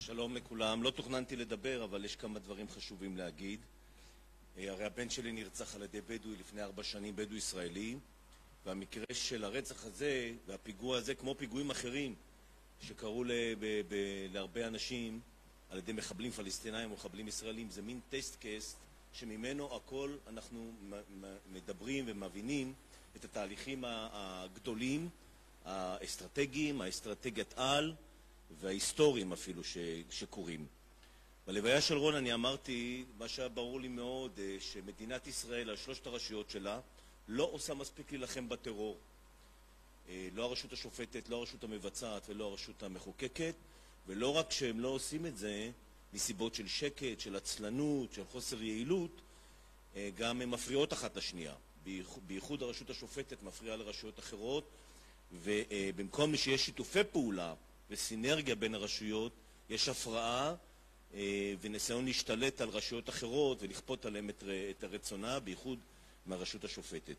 שלום לכולם. לא תוכננתי לדבר, אבל יש כמה דברים חשובים להגיד. הרי הבן שלי נרצח על ידי בדואי לפני 4 שנים, בדואי ישראלי, והמקרה של הרצח הזה והפיגוע הזה, כמו פיגועים אחרים שקראו להרבה אנשים על ידי מחבלים פלסטינאים או מחבלים ישראלים, זה מין טסט קייס שממנו הכל אנחנו מדברים ומבינים את התהליכים הגדולים, האסטרטגיים, האסטרטגיית על וההיסטוריים אפילו שקורים. בלוויה של רון אני אמרתי, מה שהיה ברור לי מאוד, שמדינת ישראל על 3 הרשויות שלה לא עושה מספיק להילחם בטרור. לא הרשות השופטת, לא הרשות המבצעת ולא הרשות המחוקקת, ולא רק שהם לא עושים את זה מסיבות של שקט, של עצלנות, של חוסר יעילות, גם הם מפריעות אחת לשנייה. בייחוד הרשות השופטת מפריעה לרשויות אחרות, ובמקום שיש שיתופי פעולה וסינרגיה בין הרשויות, יש הפרעה וניסיון להשתלט על רשויות אחרות ולכפות עליהם את הרצונה, בייחוד מהרשות השופטת.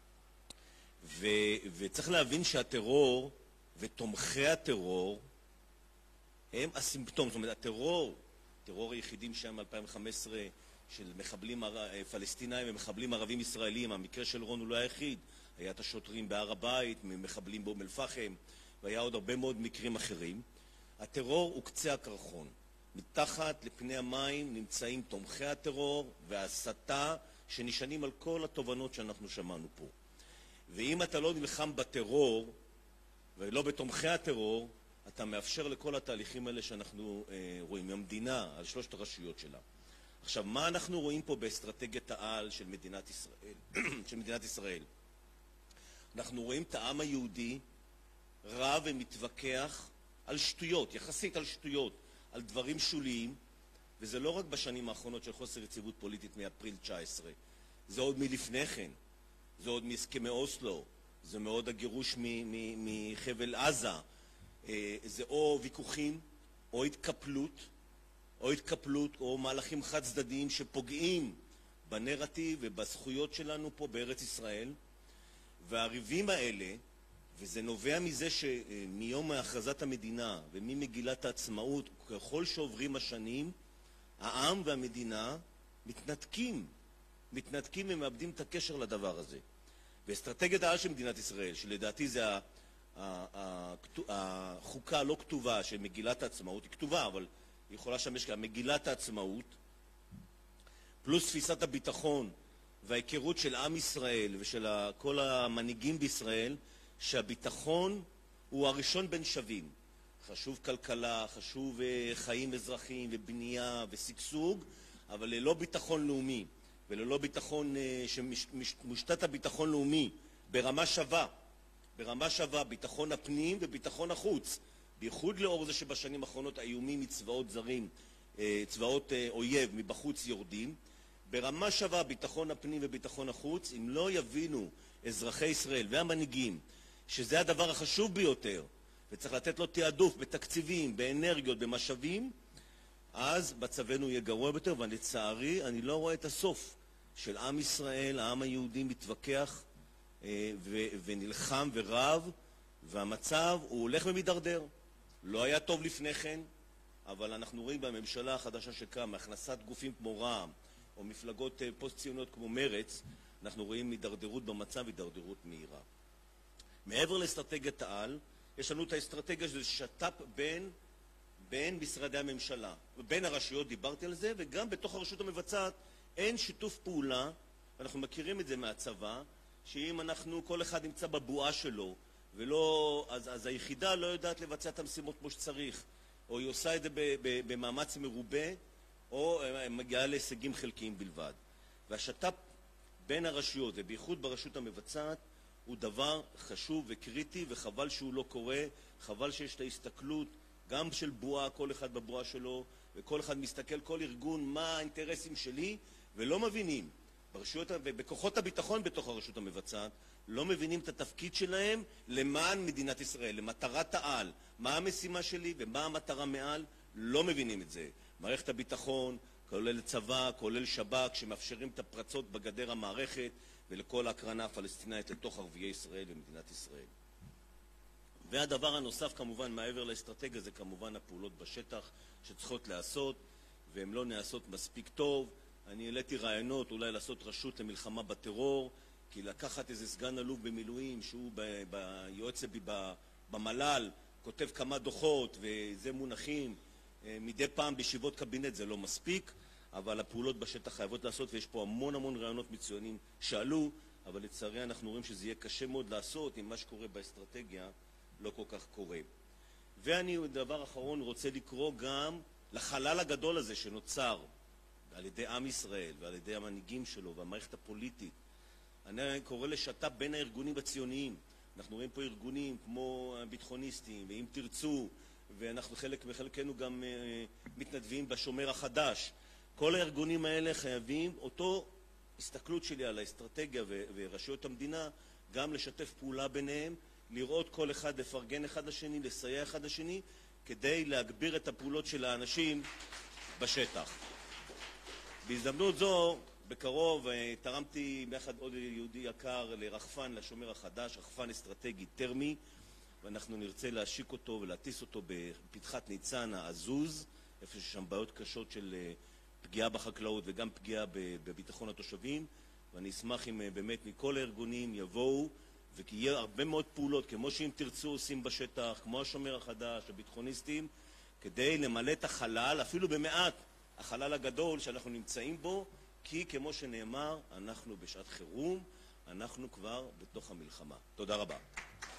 וצריך להבין שהטרור ותומכי הטרור הם הסימפטום. זאת אומרת, טרור היחידים שם 2015 של מחבלים פלסטינאים ומחבלים ערבים ישראלים, המקרה של רון הוא לא היחיד, היה את השוטרים בהר הבית, מחבלים באום אל-פחם, והיה עוד הרבה מאוד מקרים אחרים. הטרור הוא קצה הקרחון. מתחת לפני המים נמצאים תומכי הטרור וההסתה שנשענים על כל התובנות שאנחנו שמענו פה. ואם אתה לא נלחם בטרור ולא בתומכי הטרור, אתה מאפשר לכל התהליכים האלה שאנחנו רואים המדינה על 3 הרשויות שלה. עכשיו, מה אנחנו רואים פה באסטרטגיית העל של מדינת ישראל? אנחנו רואים את העם היהודי רב ומתווכח על שטויות, יחסית על שטויות, על דברים שוליים, וזה לא רק בשנים האחרונות של חוסר יציבות פוליטית מאפריל 19, זה עוד מלפני כן, זה עוד מהסכמי אוסלו, זה מאוד הגירוש מחבל עזה, זה או ויכוחים, או התקפלות, או מהלכים חד צדדיים שפוגעים בנרטיב ובזכויות שלנו פה בארץ ישראל, והריבים האלה, וזה נובע מזה שמיום הכרזת המדינה וממגילת העצמאות, ככל שעוברים השנים, העם והמדינה מתנתקים ומאבדים את הקשר לדבר הזה. ואסטרטגיית העל של מדינת ישראל, שלדעתי זה החוקה לא כתובה של מגילת העצמאות, היא כתובה, אבל היא יכולה לשמש כמגילת העצמאות, פלוס תפיסת הביטחון וההיכרות של עם ישראל ושל כל המנהיגים בישראל, שהביטחון הוא הראשון בין שווים. חשוב כלכלה, חשוב חיים אזרחיים ובנייה וסגסוג, אבל ללא ביטחון לאומי וללא ביטחון שמושתת הביטחון לאומי ברמה שווה, ביטחון הפנים וביטחון החוץ, בייחוד לאור זה שבשנים האחרונות האיומים מצבאות זרים, צבאות אויב מבחוץ יורדים, ברמה שווה ביטחון הפנים וביטחון החוץ. אם לא יבינו אזרחי ישראל והמנהיגים שזה הדבר החשוב ביותר וצריך לתת לו תעדוף בתקציבים, באנרגיות, במשאבים, אז מצבנו יהיה גרוע ביותר. ולצערי אני לא רואה את הסוף של עם ישראל, העם היהודי מתווכח ונלחם ורב, והמצב הוא הולך ומתדרדר. לא היה טוב לפני כן, אבל אנחנו רואים בממשלה החדשה שקמה, הכנסת גופים כמו רע"מ או מפלגות פוסט-ציוניות כמו מרץ, אנחנו רואים הידרדרות במצב, הידרדרות מהירה. מעבר לאסטרטגיית העל, יש לנו את האסטרטגיה של שת"פ בין משרדי הממשלה, בין הרשויות, דיברתי על זה, וגם בתוך הרשות המבצעת אין שיתוף פעולה, ואנחנו מכירים את זה מהצבא, שאם כל אחד נמצא בבועה שלו, אז היחידה לא יודעת לבצע את המשימות כמו שצריך, או היא עושה את זה במאמץ מרובה, או מגיעה להישגים חלקיים בלבד. והשת"פ בין הרשויות, ובייחוד ברשות המבצעת, הוא דבר חשוב וקריטי, וחבל שהוא לא קורה, חבל שיש את ההסתכלות, גם של בועה, כל אחד בבועה שלו, וכל אחד מסתכל, כל ארגון, מה האינטרסים שלי, ולא מבינים. ברשויות ובכוחות הביטחון בתוך הרשות המבצעת, לא מבינים את התפקיד שלהם למען מדינת ישראל, למטרת העל. מה המשימה שלי ומה המטרה מעל, לא מבינים את זה. מערכת הביטחון, כולל צבא, כולל שב"כ, שמאפשרים את הפרצות בגדר המערכת ולכל ההקרנה הפלסטינאית לתוך ערביי ישראל ומדינת ישראל. והדבר הנוסף כמובן מעבר לאסטרטגיה זה כמובן הפעולות בשטח שצריכות לעשות והן לא נעשות מספיק טוב. אני העליתי רעיונות אולי לעשות רשות למלחמה בטרור, כי לקחת איזה סגן אלוף במילואים שהוא ביועץ במל"ל כותב כמה דוחות וזה מונחים מדי פעם בישיבות קבינט זה לא מספיק, אבל הפעולות בשטח חייבות לעשות ויש פה המון רעיונות מצוינים שעלו, אבל לצערי אנחנו רואים שזה יהיה קשה מאוד לעשות אם מה שקורה באסטרטגיה לא כל כך קורה. ואני דבר אחרון רוצה לקרוא גם לחלל הגדול הזה שנוצר על ידי עם ישראל ועל ידי המנהיגים שלו והמערכת הפוליטית. אני קורא לשתף בין הארגונים הציוניים. אנחנו רואים פה ארגונים כמו הביטחוניסטים ואם תרצו, ואנחנו בחלקנו גם מתנדבים בשומר החדש. כל הארגונים האלה חייבים אותו הסתכלות שלי על האסטרטגיה ורשויות המדינה, גם לשתף פעולה ביניהם, לראות כל אחד, לפרגן אחד לשני, לסייע אחד לשני, כדי להגביר את הפעולות של האנשים בשטח. בהזדמנות זו, בקרוב תרמתי ביחד עוד יהודי יקר לרחפן, לשומר החדש, רחפן אסטרטגי טרמי, ואנחנו נרצה להשיק אותו ולהטיס אותו בפתחת ניצן העזוז, איפה ששם בעיות קשות של פגיעה בחקלאות וגם פגיעה בביטחון התושבים, ואני אשמח אם באמת מכל הארגונים יבואו, וכי יהיה הרבה מאוד פעולות, כמו שאם תרצו עושים בשטח, כמו השומר החדש, הביטחוניסטים, כדי למלא את החלל, אפילו במעט, החלל הגדול שאנחנו נמצאים בו, כי כמו שנאמר, אנחנו בשעת חירום, אנחנו כבר בתוך המלחמה. תודה רבה.